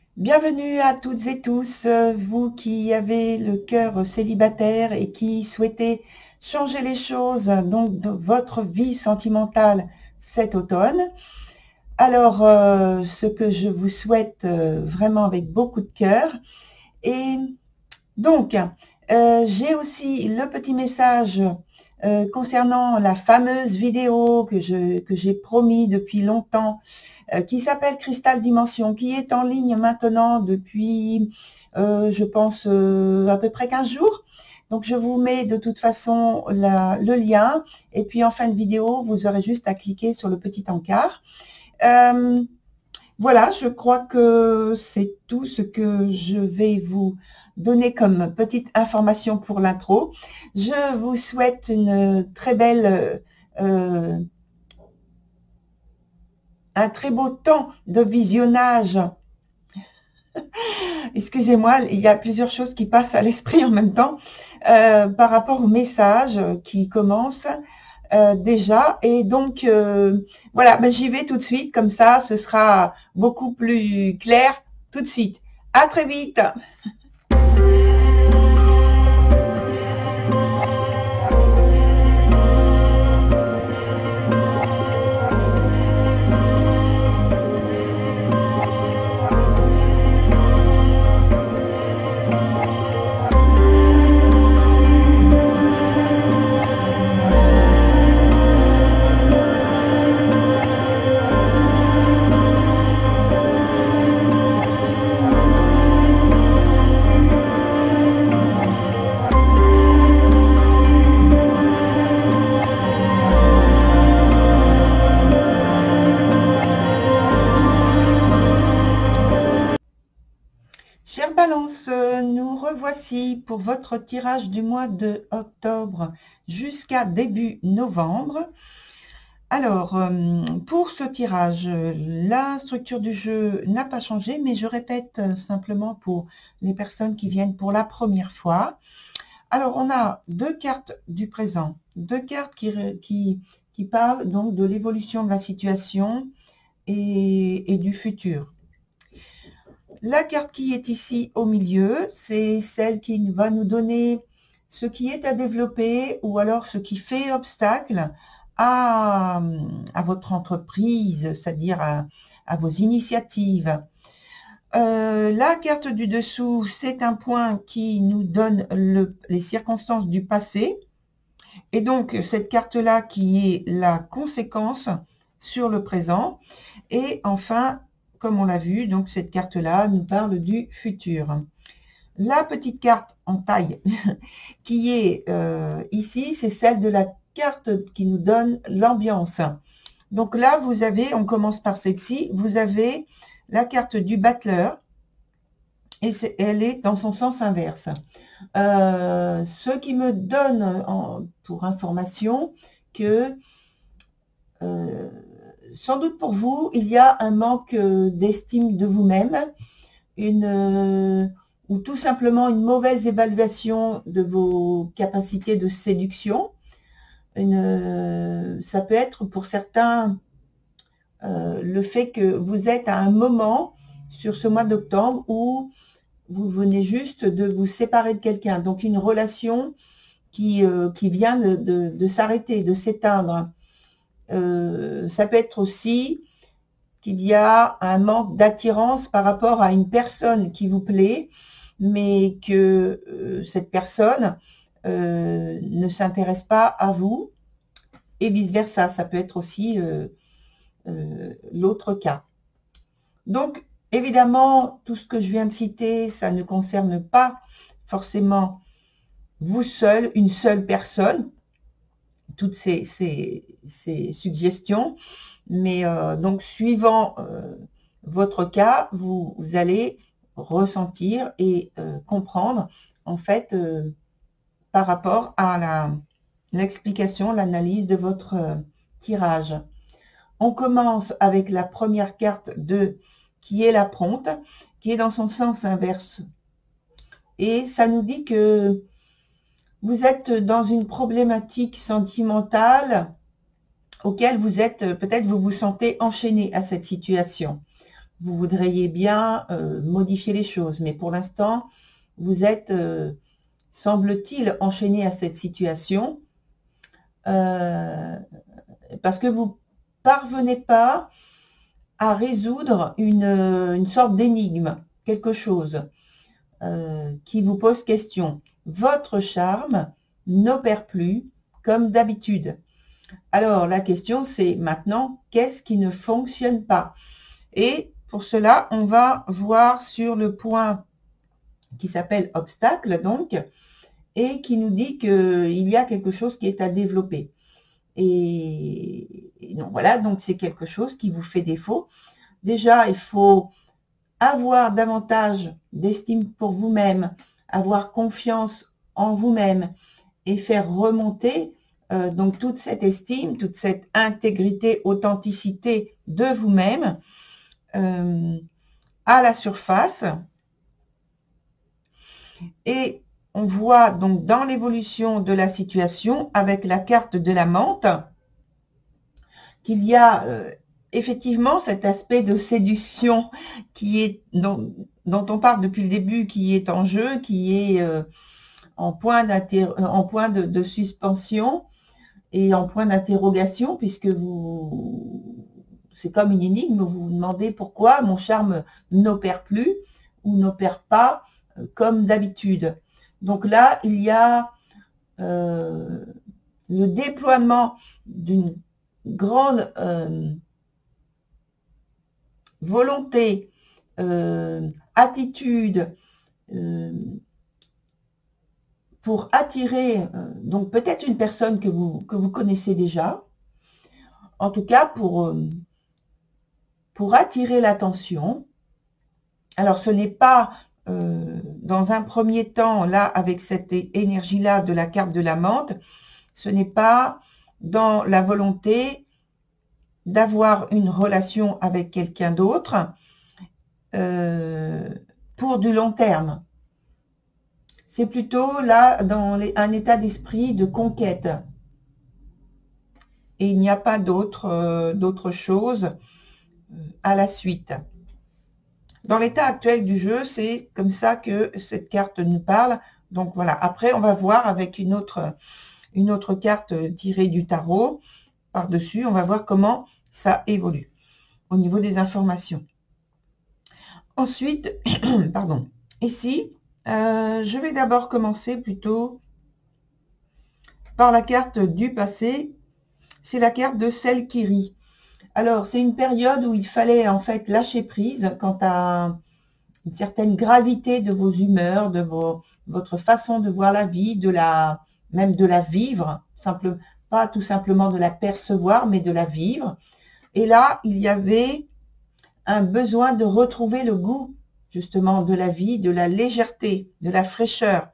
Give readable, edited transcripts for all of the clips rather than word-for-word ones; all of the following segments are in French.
Bienvenue à toutes et tous, vous qui avez le cœur célibataire et qui souhaitez changer les choses donc de votre vie sentimentale cet automne. Alors, ce que je vous souhaite vraiment avec beaucoup de cœur. Et donc, j'ai aussi le petit message concernant la fameuse vidéo que j'ai promis depuis longtemps, qui s'appelle Cristal Dimension, qui est en ligne maintenant depuis, je pense, à peu près 15 jours. Donc, je vous mets de toute façon le lien. Et puis, en fin de vidéo, vous aurez juste à cliquer sur le petit encart. Voilà, je crois que c'est tout ce que je vais vous donner comme petite information pour l'intro. Je vous souhaite une très belle, un très beau temps de visionnage. Excusez-moi, il y a plusieurs choses qui passent à l'esprit en même temps par rapport au message qui commence déjà. Et donc, voilà, ben, j'y vais tout de suite, comme ça, ce sera beaucoup plus clair tout de suite. À très vite! Chère Balance, nous revoici pour votre tirage du mois de octobre jusqu'à début novembre. Alors, pour ce tirage, la structure du jeu n'a pas changé, mais je répète simplement pour les personnes qui viennent pour la première fois. Alors, on a deux cartes du présent, deux cartes qui parlent donc de l'évolution de la situation et du futur. La carte qui est ici au milieu, c'est celle qui va nous donner ce qui est à développer ou alors ce qui fait obstacle à votre entreprise, c'est-à-dire à vos initiatives. La carte du dessous, c'est un point qui nous donne les circonstances du passé. Et donc, cette carte-là qui est la conséquence sur le présent. Et enfin, comme on l'a vu, donc cette carte-là nous parle du futur. La petite carte en taille qui est ici, c'est celle de la carte qui nous donne l'ambiance. Donc là, vous avez, on commence par celle-ci, vous avez la carte du battleur et elle est dans son sens inverse. Ce qui me donne pour information que sans doute pour vous, il y a un manque d'estime de vous-même, ou tout simplement une mauvaise évaluation de vos capacités de séduction. Ça peut être pour certains le fait que vous êtes à un moment sur ce mois d'octobre où vous venez juste de vous séparer de quelqu'un. Donc une relation qui vient de s'arrêter, de s'éteindre. Ça peut être aussi qu'il y a un manque d'attirance par rapport à une personne qui vous plaît, mais que cette personne ne s'intéresse pas à vous, et vice-versa. Ça peut être aussi l'autre cas. Donc, évidemment, tout ce que je viens de citer, ça ne concerne pas forcément vous seul, une seule personne, toutes ces suggestions, mais donc suivant votre cas, vous allez ressentir et comprendre en fait par rapport à l'explication, l'analyse de votre tirage. On commence avec la première carte qui est la Prompte, qui est dans son sens inverse. Et ça nous dit que vous êtes dans une problématique sentimentale auquel vous êtes, peut-être vous vous sentez enchaîné à cette situation. vous voudriez bien modifier les choses. Mais pour l'instant, vous êtes, semble-t-il, enchaîné à cette situation parce que vous parvenez pas à résoudre une sorte d'énigme, quelque chose qui vous pose question. Votre charme n'opère plus comme d'habitude. Alors, la question, c'est maintenant, qu'est-ce qui ne fonctionne pas? Et pour cela, on va voir sur le point qui s'appelle obstacle, donc, et qui nous dit qu'il y a quelque chose qui est à développer. Et donc, voilà, donc c'est quelque chose qui vous fait défaut. Déjà, il faut avoir davantage d'estime pour vous-même, avoir confiance en vous-même et faire remonter donc toute cette estime, toute cette intégrité, authenticité de vous-même à la surface. Et on voit donc dans l'évolution de la situation avec la carte de la menthe qu'il y a effectivement cet aspect de séduction qui est dont on parle depuis le début, qui est en jeu, qui est en point de suspension et en point d'interrogation, puisque c'est comme une énigme, vous vous demandez pourquoi mon charme n'opère plus ou n'opère pas comme d'habitude. Donc là, il y a le déploiement d'une grande volonté, attitude pour attirer donc peut-être une personne que vous connaissez déjà, en tout cas pour attirer l'attention. Alors ce n'est pas dans un premier temps, là, avec cette énergie-là de la carte de la menthe, ce n'est pas dans la volonté d'avoir une relation avec quelqu'un d'autre pour du long terme. C'est plutôt là dans un état d'esprit de conquête. Et il n'y a pas d'autre chose à la suite. Dans l'état actuel du jeu, c'est comme ça que cette carte nous parle. Donc voilà, après on va voir avec une autre carte tirée du tarot par-dessus, on va voir comment ça évolue au niveau des informations. Ensuite, pardon, ici, je vais d'abord commencer plutôt par la carte du passé. C'est la carte de celle qui rit. Alors, c'est une période où il fallait en fait lâcher prise quant à une certaine gravité de vos humeurs, de votre façon de voir la vie, même de la vivre, pas tout simplement de la percevoir, mais de la vivre. Et là, il y avait un besoin de retrouver le goût, justement, de la vie, de la légèreté, de la fraîcheur.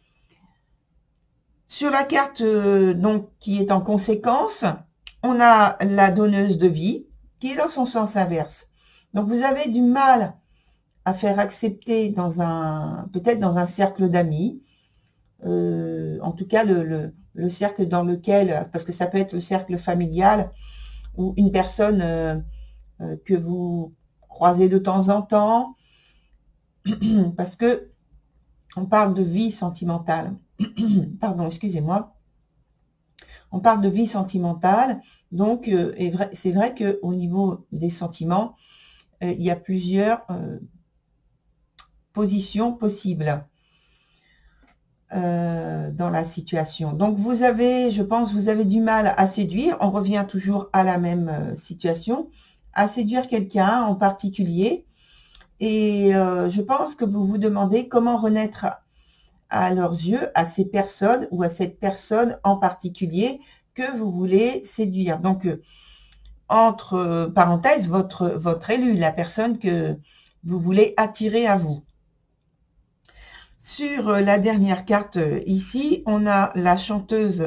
Sur la carte donc qui est en conséquence, on a la donneuse de vie qui est dans son sens inverse. Donc vous avez du mal à faire accepter peut-être dans un cercle d'amis, en tout cas le cercle dans lequel, parce que ça peut être le cercle familial ou une personne que vous croisez de temps en temps, parce que on parle de vie sentimentale. Pardon, excusez-moi. On parle de vie sentimentale, donc c'est vrai qu'au niveau des sentiments, il y a plusieurs positions possibles dans la situation. Donc vous avez, je pense, vous avez du mal à séduire, on revient toujours à la même situation, à séduire quelqu'un en particulier, et je pense que vous vous demandez comment renaître à leurs yeux, à ces personnes ou à cette personne en particulier que vous voulez séduire. Donc, entre parenthèses, votre élu, la personne que vous voulez attirer à vous. Sur la dernière carte ici, on a la chanteuse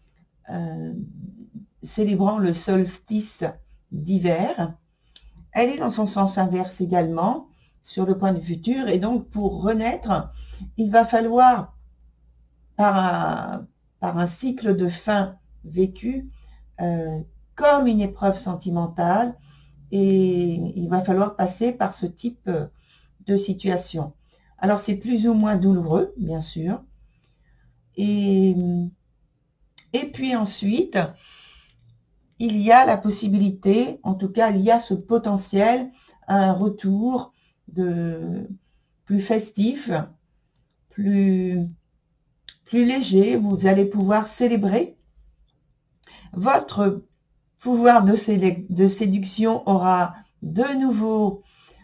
célébrant le solstice d'hiver. Elle est dans son sens inverse également, sur le point du futur, et donc pour renaître, il va falloir, par un cycle de fin vécu, comme une épreuve sentimentale, et il va falloir passer par ce type de situation. Alors, c'est plus ou moins douloureux, bien sûr. Et puis ensuite, il y a la possibilité, en tout cas, il y a ce potentiel à un retour plus festif, plus léger. Vous allez pouvoir célébrer. Votre pouvoir de séduction aura de nouveau,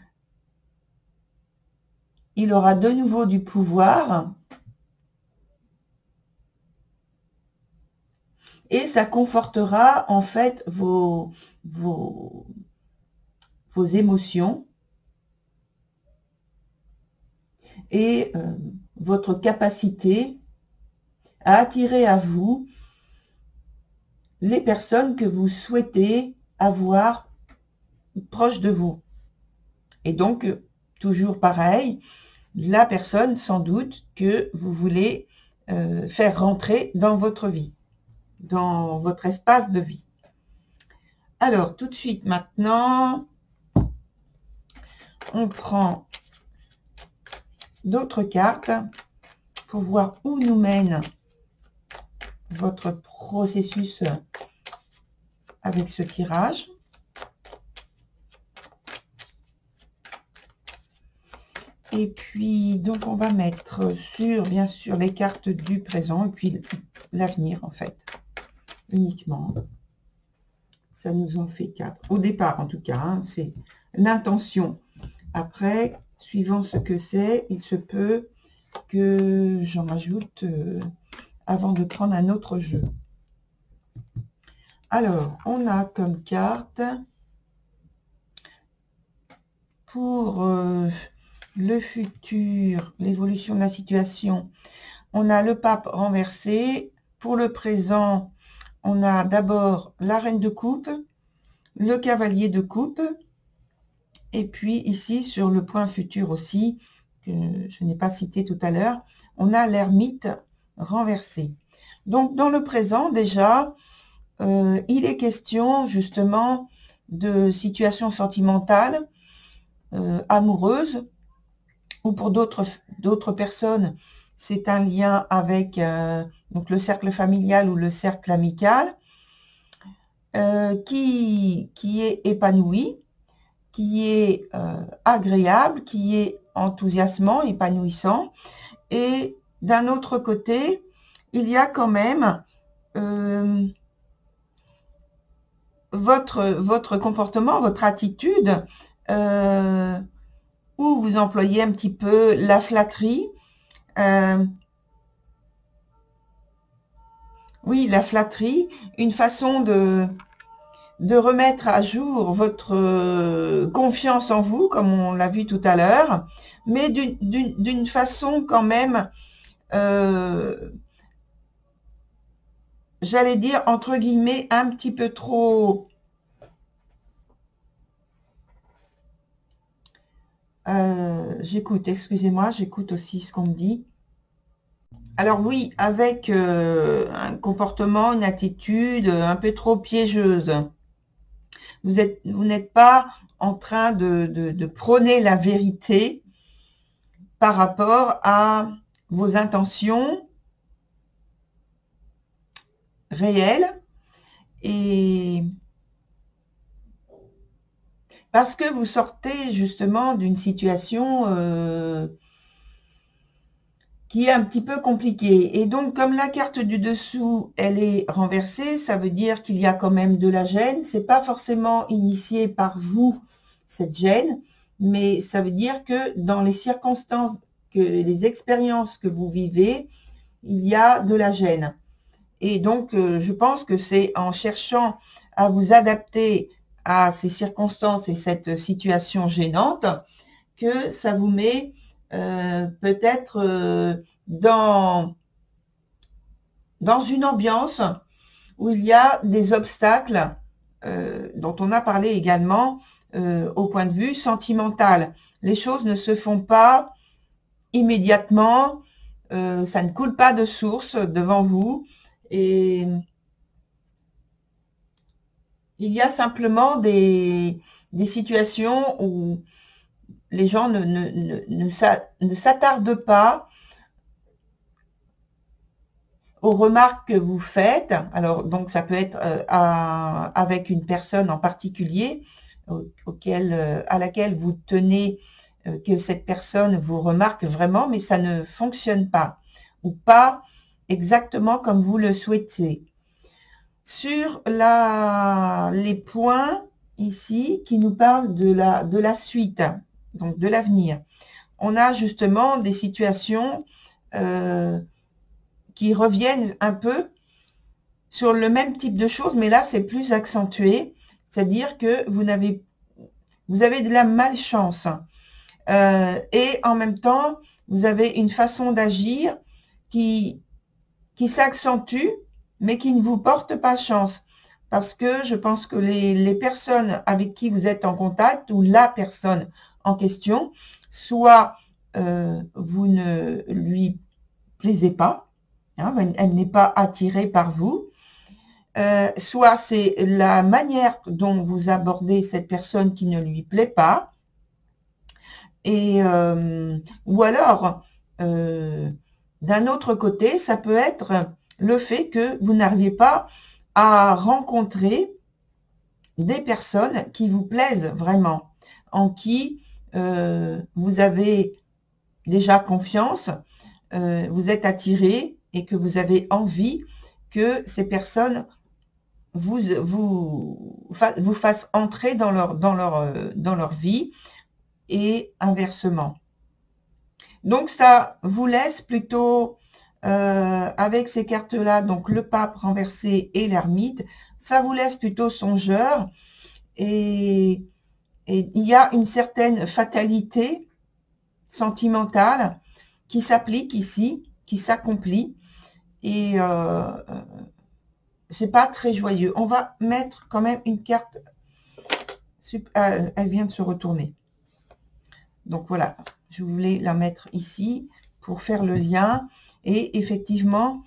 il aura de nouveau du pouvoir. Et ça confortera en fait vos émotions et votre capacité à attirer à vous les personnes que vous souhaitez avoir proches de vous. Et donc, toujours pareil, la personne sans doute que vous voulez faire rentrer dans votre vie, dans votre espace de vie. Alors, tout de suite maintenant, on prend d'autres cartes pour voir où nous mène votre processus avec ce tirage. Et puis, donc, on va mettre sur, bien sûr, les cartes du présent et puis l'avenir, en fait, uniquement. Ça nous en fait 4. Au départ, en tout cas, hein, c'est l'intention. Après, suivant ce que c'est, il se peut que j'en rajoute avant de prendre un autre jeu. Alors, on a comme carte pour le futur, l'évolution de la situation, on a le pape renversé. Pour le présent, on a d'abord la reine de coupe, le cavalier de coupe, et puis ici, sur le point futur aussi, que je n'ai pas cité tout à l'heure, on a l'ermite renversé. Donc, dans le présent, déjà, il est question justement de situations sentimentales, amoureuses, ou pour d'autres personnes, c'est un lien avec donc le cercle familial ou le cercle amical, qui est épanoui, qui est agréable, qui est enthousiasmant, épanouissant. Et d'un autre côté, il y a quand même votre comportement, votre attitude, où vous employez un petit peu la flatterie. Oui, la flatterie, une façon de remettre à jour votre confiance en vous, comme on l'a vu tout à l'heure, mais d'une façon quand même, j'allais dire, entre guillemets, un petit peu trop... j'écoute, excusez-moi, j'écoute aussi ce qu'on me dit. Alors oui, avec un comportement, une attitude un peu trop piégeuse. Vous n'êtes pas en train de prôner la vérité par rapport à vos intentions réelles, et parce que vous sortez justement d'une situation qui est un petit peu compliquée. Et donc, comme la carte du dessous, elle est renversée, ça veut dire qu'il y a quand même de la gêne. C'est pas forcément initié par vous, cette gêne, mais ça veut dire que dans les circonstances, les expériences que vous vivez, il y a de la gêne. Et donc, je pense que c'est en cherchant à vous adapter à ces circonstances et cette situation gênante que ça vous met peut-être dans une ambiance où il y a des obstacles dont on a parlé également au point de vue sentimental. Les choses ne se font pas immédiatement, ça ne coule pas de source devant vous, et Il y a simplement des situations où les gens ne s'attardent pas aux remarques que vous faites. Alors, donc, ça peut être avec une personne en particulier à laquelle vous tenez que cette personne vous remarque vraiment, mais ça ne fonctionne pas ou pas exactement comme vous le souhaitez. Sur les points ici qui nous parlent de la suite, donc de l'avenir, on a justement des situations qui reviennent un peu sur le même type de choses, mais là c'est plus accentué, c'est-à-dire que vous avez de la malchance et en même temps vous avez une façon d'agir qui s'accentue mais qui ne vous porte pas chance, parce que je pense que les personnes avec qui vous êtes en contact ou la personne en question, soit vous ne lui plaisez pas, hein, elle n'est pas attirée par vous, soit c'est la manière dont vous abordez cette personne qui ne lui plaît pas, et ou alors d'un autre côté, ça peut être le fait que vous n'arrivez pas à rencontrer des personnes qui vous plaisent vraiment, en qui vous avez déjà confiance, vous êtes attiré et que vous avez envie que ces personnes vous fassent entrer dans leur vie et inversement. Donc ça vous laisse plutôt avec ces cartes-là, donc le pape renversé et l'ermite, ça vous laisse plutôt songeur et il y a une certaine fatalité sentimentale qui s'applique ici, qui s'accomplit et c'est pas très joyeux. On va mettre quand même une carte, elle vient de se retourner. Donc voilà, je voulais la mettre ici pour faire le lien. Et effectivement,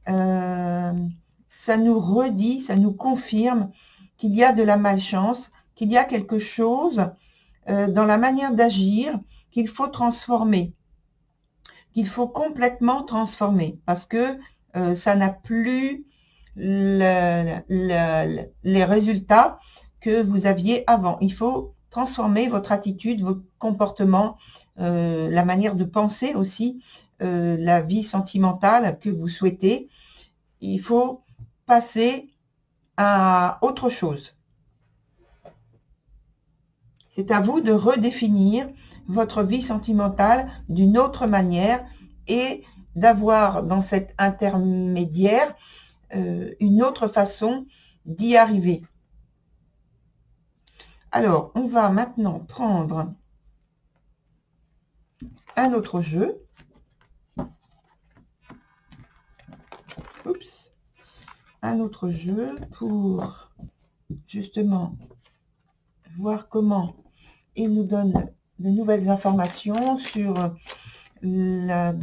ça nous redit, ça nous confirme qu'il y a de la malchance, qu'il y a quelque chose dans la manière d'agir qu'il faut transformer, qu'il faut complètement transformer, parce que ça n'a plus les résultats que vous aviez avant. Il faut transformer votre attitude, votre comportement, la manière de penser aussi, la vie sentimentale que vous souhaitez. Il faut passer à autre chose. C'est à vous de redéfinir votre vie sentimentale d'une autre manière et d'avoir dans cet intermédiaire une autre façon d'y arriver. Alors, on va maintenant prendre un autre jeu. Oups. Un autre jeu pour justement voir comment il nous donne de nouvelles informations sur la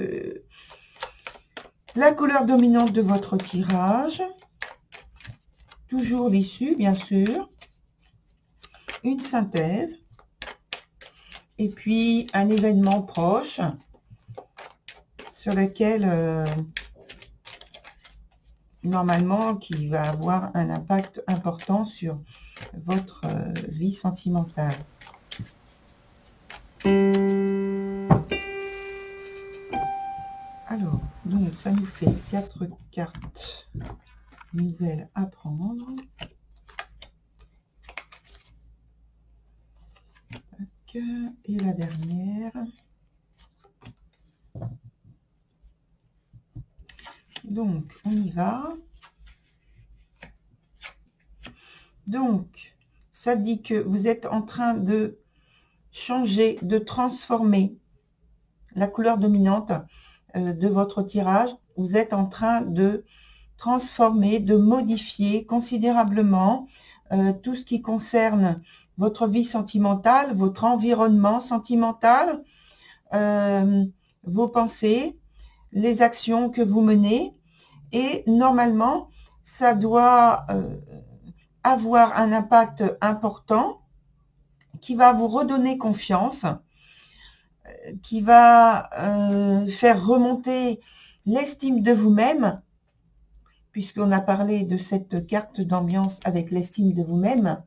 couleur dominante de votre tirage. Toujours l'issue, bien sûr. Une synthèse. Et puis un événement proche sur lequel normalement qui va avoir un impact important sur votre vie sentimentale. Alors, donc ça nous fait 4 cartes nouvelles à prendre. Et la dernière. Donc, on y va. Donc, ça dit que vous êtes en train de changer, de transformer la couleur dominante de votre tirage. Vous êtes en train de transformer, de modifier considérablement tout ce qui concerne votre vie sentimentale, votre environnement sentimental, vos pensées, les actions que vous menez. Et normalement, ça doit avoir un impact important, qui va vous redonner confiance, qui va faire remonter l'estime de vous-même, puisqu'on a parlé de cette carte d'ambiance avec l'estime de vous-même,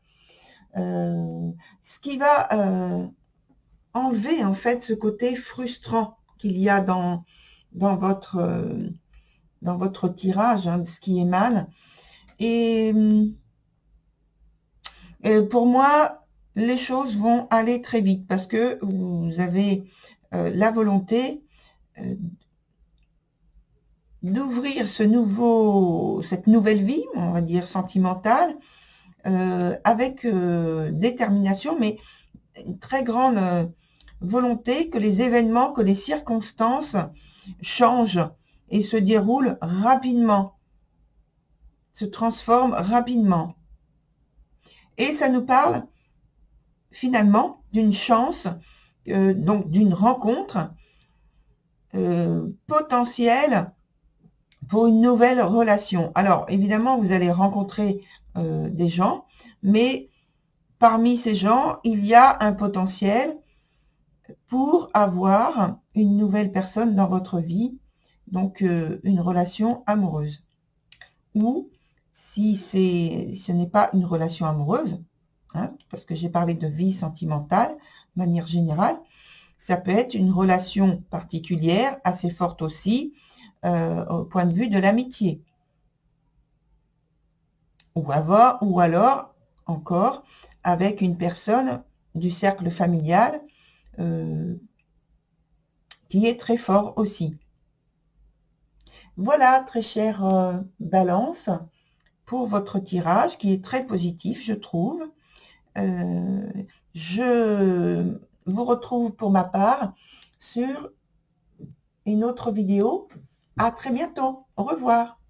ce qui va enlever en fait ce côté frustrant qu'il y a dans votre tirage, hein, ce qui émane. Et pour moi, les choses vont aller très vite parce que vous avez la volonté d'ouvrir cette nouvelle vie, on va dire sentimentale, avec détermination, mais une très grande volonté que les événements, que les circonstances changent et se déroulent rapidement, se transforment rapidement. Et ça nous parle finalement d'une chance, donc d'une rencontre potentielle pour une nouvelle relation. Alors évidemment, vous allez rencontrer des gens, mais parmi ces gens, il y a un potentiel pour avoir une nouvelle personne dans votre vie, donc une relation amoureuse. Ou si ce n'est pas une relation amoureuse, hein, parce que j'ai parlé de vie sentimentale, de manière générale, ça peut être une relation particulière, assez forte aussi, au point de vue de l'amitié. Ou alors, encore, avec une personne du cercle familial qui est très fort aussi. Voilà, très chère Balance, pour votre tirage qui est très positif, je trouve. Je vous retrouve pour ma part sur une autre vidéo. À très bientôt. Au revoir.